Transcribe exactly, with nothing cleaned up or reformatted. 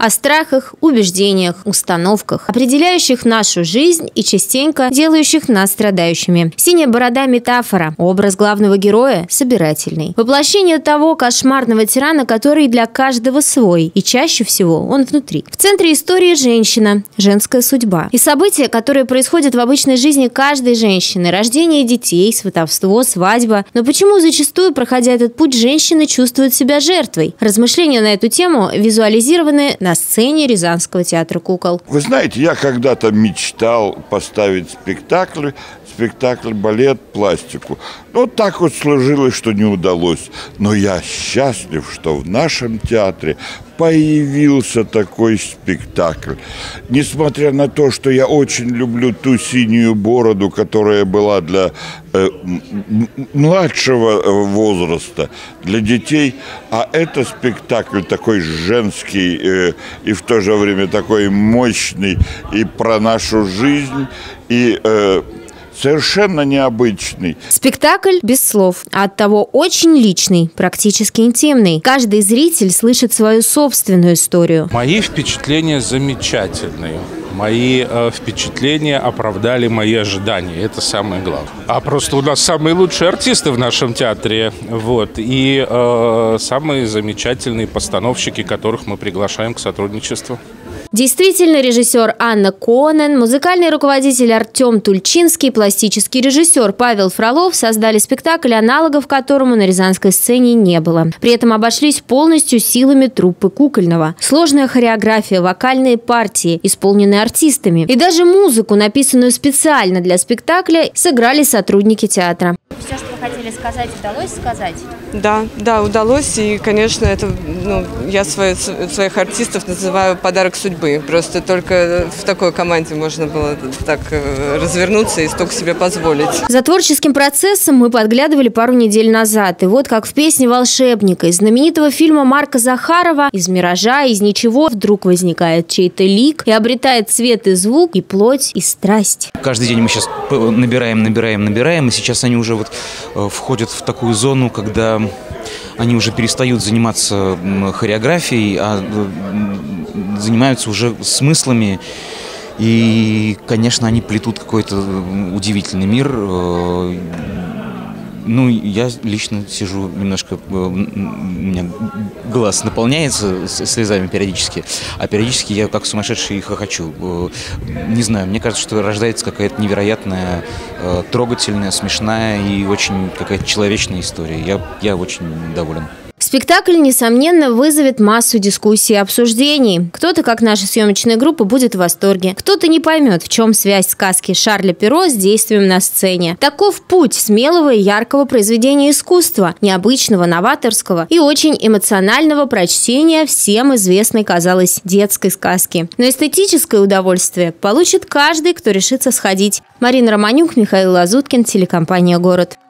о страхах, убеждениях, установках, определяющих нашу жизнь и частенько делающих нас страдающими. «Синяя борода» – метафора, образ главного героя – собирательный. Воплощение того кошмарного тирана, который для каждого свой, и чаще всего он внутри. В центре истории женщина, женская судьба. И события, которые происходят в обычной жизни каждой женщины: рождение детей, сватовство, свадьба. Но почему зачастую, проходя этот путь, женщины чувствуют себя жертвой? Размышления на эту тему визуализированы на сцене Рязанского театра кукол. Вы знаете, я когда-то мечтал поставить спектакль, спектакль, балет, пластику. Вот так вот сложилось, что не удалось. Но я счастлив, что в нашем театре появился такой спектакль. Несмотря на то, что я очень люблю ту синюю бороду, которая была для э, младшего возраста, для детей, а это спектакль такой женский э, и в то же время такой мощный и про нашу жизнь, и э, совершенно необычный. Спектакль без слов, а оттого очень личный, практически интимный. Каждый зритель слышит свою собственную историю. Мои впечатления замечательные. Мои э, впечатления оправдали мои ожидания. Это самое главное. А просто у нас самые лучшие артисты в нашем театре. Вот, и э, самые замечательные постановщики, которых мы приглашаем к сотрудничеству. Действительно, режиссер Анна Конен, музыкальный руководитель Артем Тульчинский, пластический режиссер Павел Фролов создали спектакль, аналогов которому на рязанской сцене не было. При этом обошлись полностью силами труппы кукольного. Сложная хореография, вокальные партии, исполненные артистами. И даже музыку, написанную специально для спектакля, сыграли сотрудники театра. Все, что вы хотели сказать, удалось сказать? Да, да, удалось. И, конечно, это, ну, я свои, своих артистов называю подарок судьбы. Просто только в такой команде можно было так развернуться и столько себе позволить. За творческим процессом мы подглядывали пару недель назад. И вот как в песне «Волшебника» из знаменитого фильма Марка Захарова «Из миража, из ничего вдруг возникает чей-то лик и обретает цвет и звук, и плоть, и страсть». Каждый день мы сейчас набираем, набираем, набираем, и сейчас они уже вот входят в такую зону, когда они уже перестают заниматься хореографией, а занимаются уже смыслами. И, конечно, они плетут какой-то удивительный мир. Ну, я лично сижу немножко, у меня глаз наполняется слезами периодически, а периодически я как сумасшедший хохочу. Не знаю, мне кажется, что рождается какая-то невероятная, трогательная, смешная и очень какая-то человечная история. Я, я очень доволен. Спектакль, несомненно, вызовет массу дискуссий и обсуждений. Кто-то, как наша съемочная группа, будет в восторге. Кто-то не поймет, в чем связь сказки Шарля Перро с действием на сцене. Таков путь смелого и яркого произведения искусства, необычного, новаторского и очень эмоционального прочтения всем известной, казалось, детской сказки. Но эстетическое удовольствие получит каждый, кто решится сходить. Марина Романюк, Михаил Лазуткин, телекомпания «Город».